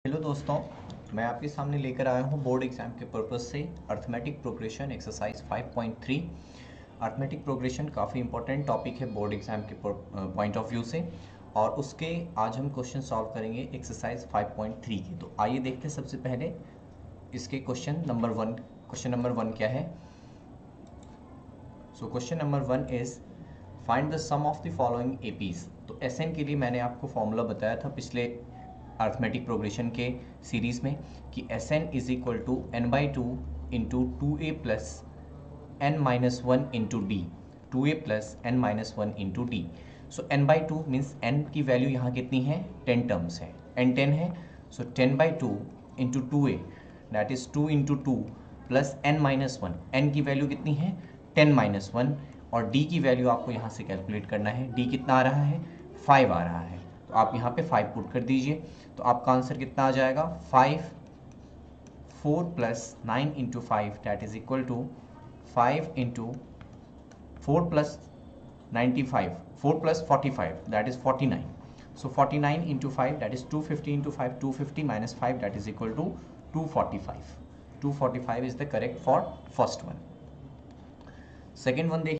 Hello दोस्तों, मैं आपके सामने लेकर आया हूँ बोर्ड एग्जाम के पर्पज़ से arithmetic progression exercise 5.3। Arithmetic progression काफ़ी इंपॉर्टेंट टॉपिक है बोर्ड एग्जाम के पॉइंट ऑफ व्यू से, और उसके आज हम क्वेश्चन सॉल्व करेंगे एक्सरसाइज 5.3 के। तो आइए देखते हैं सबसे पहले इसके क्वेश्चन नंबर वन क्या है। So question number 1 is find the sum of the following APs. तो एसएन के लिए मैंने आपको फॉर्मूला बताया था पिछले अर्थमेटिक प्रोग्रेशन के सीरीज़ में कि S N is equal to N by two into 2a plus N minus one into D, 2a plus N minus one into D. So N by two means N की value यहाँ कितनी है, 10 terms है, N 10 है। So 10 by two into 2a that is 2 into 2 plus N minus one, N की value कितनी है 10 minus one, और डी की वैल्यू आपको यहाँ से कैलकुलेट करना है। डी कितना आ रहा है, 5 आ रहा है, तो आप यहाँ पे 5 पुट कर दीजिए। तो आपका आंसर कितना आ जाएगा, 4 plus 9 into 5 that is equal to 5 into 4 plus 95, 4 plus 45 that is 49। So 49 into 5 that is 250 into 5, 250 minus 5 that is equal to 245। 245 is the correct for first one. Second one देखिए।